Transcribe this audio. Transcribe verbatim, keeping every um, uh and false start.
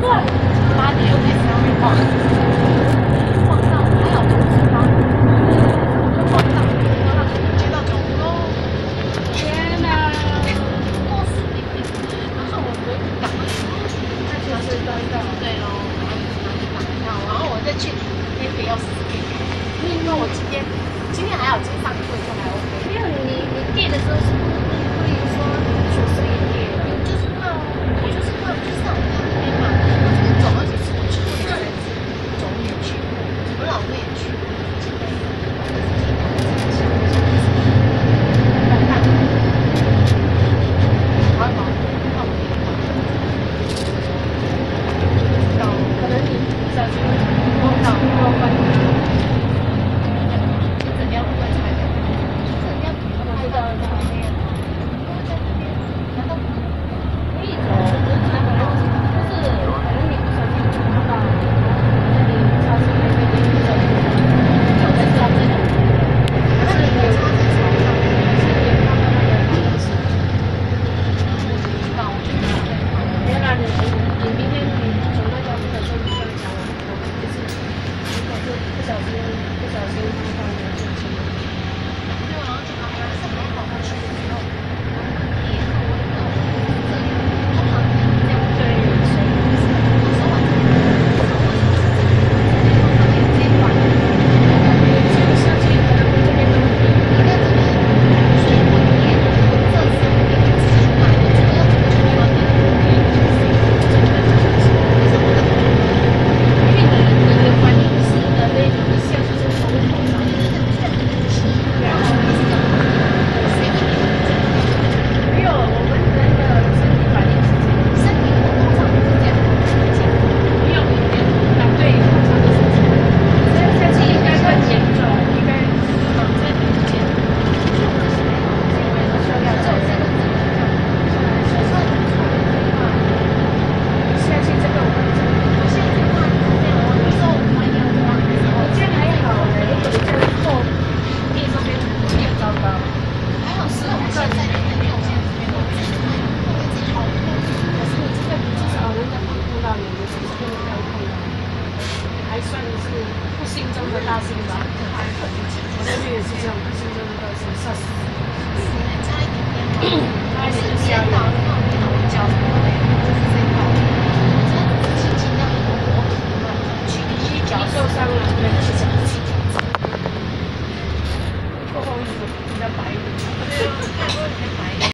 八点又开始要被晃，晃到还好不是八点，晃到晃到接到九五喽！天哪！过死定定，然后我我赶快那就是到到对喽，然后然后就打票，然后我再去那边要死给，因为我今天今天还好，今天上课就还 OK。没有你你递的时候是不会说九十也递了，就是怕我就是怕就是让我在那边嘛，我这边走而且是我去过两三次，走也去过，我老公也去过，今天看看，好好，那我也好，到可能你小心碰到过分。这边会不会拆掉？这边拍到了在那边，因为在那边，难道可以走？那可能就是可能你不小心碰到，那你超市那边你走，就在这这种，那你可以插在床上，是你看到那个电视，不知道，我觉得别让你你明天你从那个或者说你跟他讲完，就是如果是不小心不小心碰到那个事情。对，然后就还是还好，他去的时候，也看我的朋友这样，通常这样对，所以就是有时候晚上，有时候晚上是这样，通常也这一段，这个事情可能这边都应该这边水稳点，这次我给你自己买的，主要这个地方点点就是这个就是可是我的朋友，因为你你的管理是的那种一下就是从头上，就是这样起，然后你是这样，随意点。没有，我们人的身体反应是这样，身体通常都是这样，没有一点反对，通常都是这样。所以下次应该更严重，应该嗯在民间，就是没有，是因为说需要这这个这个这样，手上很错的话，下次这个我们我现在怕就是这样，我有时候我弯腰弯的时候，这样还好嘞，如果你这样后面这边有点糟糕。还好是我现在这边，因为我现在这边都自己拍，我会自己拍。可是你这个至少人家碰碰到你，你是真的没有碰到，还算是不幸中的大幸吧。我那边也是这样，不幸中的大幸，吓死。差一点点嘛，差一点就吓到，那我那我脚什么都没有，就是这一块。真的只是轻轻这样磨磨磨，去去脚受伤了，对，去脚去脚。过后日子比较白一点。对啊，泰国人白。